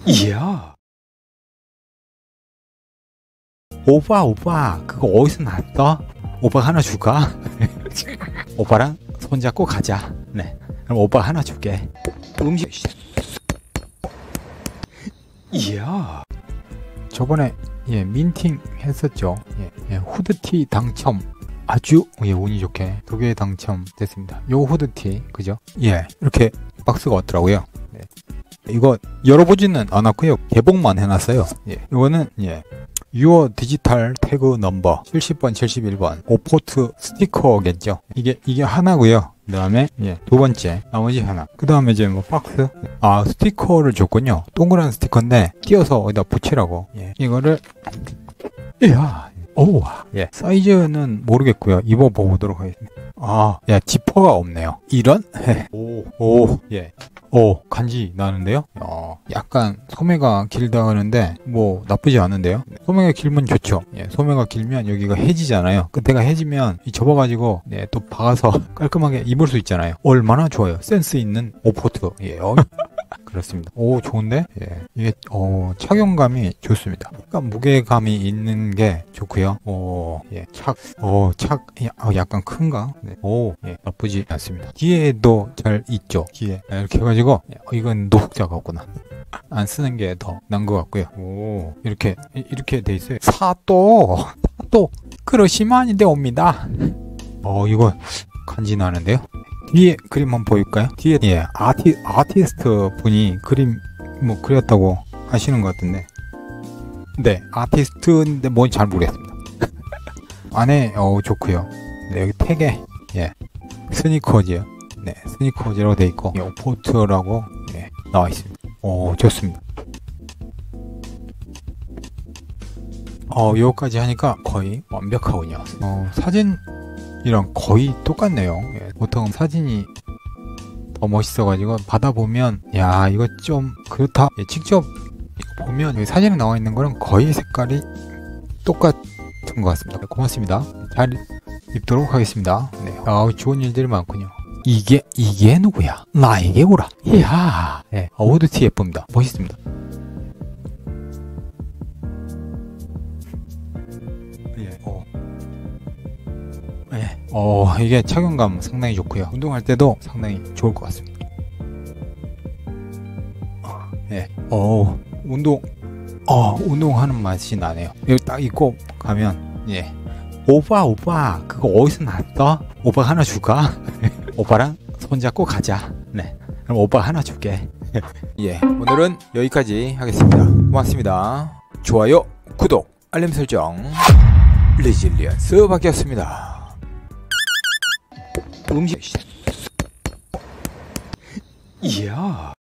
이야. 오빠 그거 어디서 났어? 오빠가 하나 줄까? 오빠랑 손잡고 가자. 네, 그럼 오빠가 하나 줄게. 음식. 이야. 저번에 민팅 했었죠. 후드티 당첨. 아주 운이 좋게 2개 당첨됐습니다. 요 후드티 그죠? 이렇게 박스가 왔더라고요. 이거 열어보지는 않았고요. 개봉만 해놨어요. 이거는 유어 디지털 태그 넘버 70번 71번 오포트 스티커겠죠. 이게 하나고요. 그 다음에 두 번째 나머지 하나. 그 다음에 이제 뭐 박스. 스티커를 줬군요. 동그란 스티커인데 띄어서 어디다 붙이라고. 이거를 사이즈는 모르겠고요. 입어보도록 하겠습니다. 지퍼가 없네요. 이런? 간지 나는데요? 약간 소매가 길다 하는데 뭐 나쁘지 않은데요? 소매가 길면 좋죠. 소매가 길면 여기가 해지잖아요. 끝에가 해지면 접어가지고 또 박아서 깔끔하게 입을 수 있잖아요. 얼마나 좋아요. 센스 있는 오포트. 그렇습니다. 좋은데? 이게 착용감이 좋습니다. 약간 무게감이 있는 게 좋고요. 약간 큰가? 나쁘지 않습니다. 뒤에도 잘 있죠. 뒤에 이렇게 해가지고 이건 노숙자가 없구나. 안 쓰는 게 더 나은 것 같고요. 이렇게 돼 있어요. 사또 그러시면 아닌데 옵니다. 이거 간지나는데요? 뒤에 그림 한번 보일까요? 뒤에 아티스트 분이 그림 뭐 그렸다고 하시는 것 같은데, 아티스트인데 뭔지 잘 모르겠습니다. 안에 좋고요. 여기 택에 스니커즈요. 스니커즈라고 돼 있고 오포트라고 나와 있습니다. 좋습니다. 여기까지 하니까 거의 완벽하군요. 사진이랑 거의 똑같네요. 보통 사진이 더 멋있어가지고 받아보면 이거 좀 그렇다. 직접 보면 여기 사진에 나와 있는 거랑 거의 색깔이 똑같은 것 같습니다. 고맙습니다. 잘 입도록 하겠습니다. 좋은 일들이 많군요. 이게 누구야? 나에게 오라. 이야. 후드티 예쁩니다. 멋있습니다. 이게 착용감 상당히 좋고요. 운동할 때도 상당히 좋을 것 같습니다. 운동하는 맛이 나네요. 여기 딱 입고 가면 오빠 그거 어디서 났어? 오빠가 하나 줄까? 오빠랑 손잡고 가자. 그럼 오빠가 하나 줄게. 오늘은 여기까지 하겠습니다. 고맙습니다. 좋아요, 구독, 알림 설정. 레질리언스 바뀌었습니다. 음식. 이야.